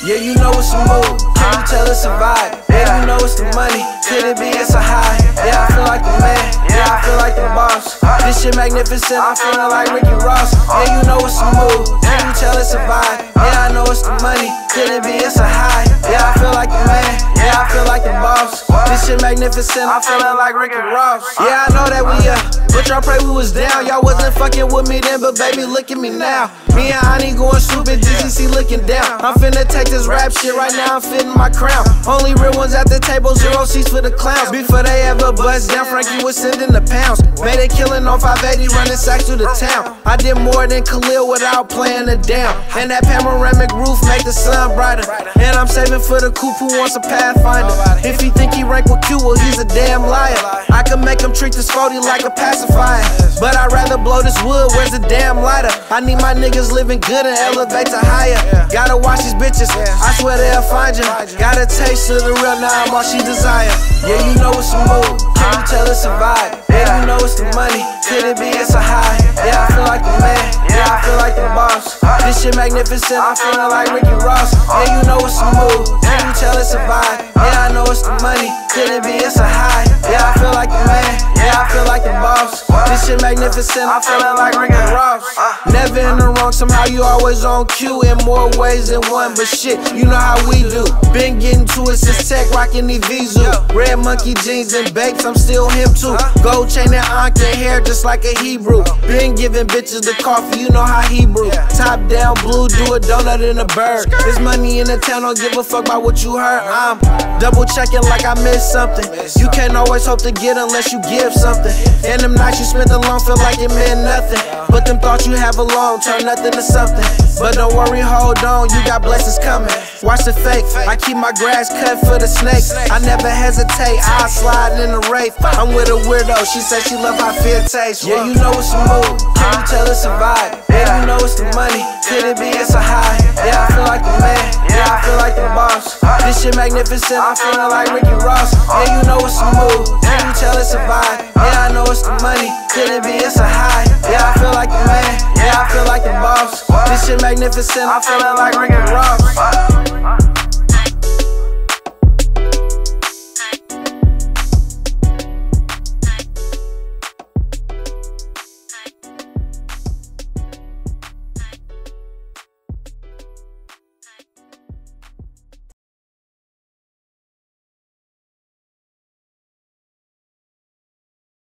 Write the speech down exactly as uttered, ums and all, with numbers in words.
Yeah, you know it's a move. Can you tell it's a vibe? Yeah, you know it's the money. Could it be it's a high? Yeah, I feel like the man. Yeah, I feel like the boss. This shit magnificent. I'm feeling like Ricky Ross. Yeah, you know it's a move. Can you tell it's a vibe? Yeah, I know it's the money. Could it be it's a high? Yeah, I feel like the man. Yeah, I feel like the boss. This shit magnificent. I'm feeling like Ricky Ross. Yeah, I know that we uh, but y'all pray we was down. Y'all wasn't fucking with me then, but baby, look at me now. Me and Ani going stupid, D C C looking down. I'm finna take this rap shit right now, I'm fitting my crown. Only real ones at the table, zero seats for the clowns. Before they ever bust down, Frankie was sending the pounds. Made a killing on five eighty, running sacks through the town. I did more than Khalil without playing it down. And that panoramic roof make the sun brighter. And I'm saving for the coupe who wants a Pathfinder. If he think he rank with Q, well he's a damn liar. I can make him treat this forty like a pacifier, but I'd rather blow this wood, where's the damn lighter? I need my niggas living good and elevate to higher. Gotta watch these bitches, I swear they'll find you. Got a taste of the real, now I'm all she desire. Yeah, you know it's a move, can you tell it's a vibe? Yeah, you know it's the money, could it be it's a high? Yeah, I feel like the man, yeah, I feel like the boss. This shit magnificent, I'm feeling like Ricky Ross. Yeah, you know it's a move, can you tell it's a vibe? Yeah, I know it's the money, could it be it's a high? Yeah, I feel like the man, yeah, I feel like the boss. This shit magnificent, I'm feeling like Ricky Ross. Never in the wrong, somehow you always on cue in more ways than one. But shit, you know how we do. Been getting to it since tech, rocking the Vizu. Red monkey jeans and bakes, I'm still him too. Gold chain and Anka hair just like a Hebrew. Been giving bitches the coffee, you know how Hebrew. Top down blue, do a donut in a bird. There's money in the town, don't give a fuck about what you heard. I'm double checking like I missed something. You can't always hope to get unless you give something. And them nights you spent alone feel like it meant nothing. But them thoughts you have alone turn nothing to something. But don't worry, hold on, you got blessings coming. Watch the fake, I keep my grass cut for the snakes. I never hesitate, I slide in the rape. I'm with a weirdo, she said she love how fear tastes. Yeah, you know it's a move, can you tell it's a vibe? Yeah, you know it's the money, could it be it's a high? Yeah, I feel like the man, yeah, I feel like the boss. This shit magnificent, I'm feeling like Ricky Ross. Yeah, you know it's a move, can you tell it's a vibe? Yeah, I know it's the money, could it be it's a high? Yeah, I feel like the man, yeah, I feel like the boss. This shit magnificent, I'm feeling like Ricky Ross.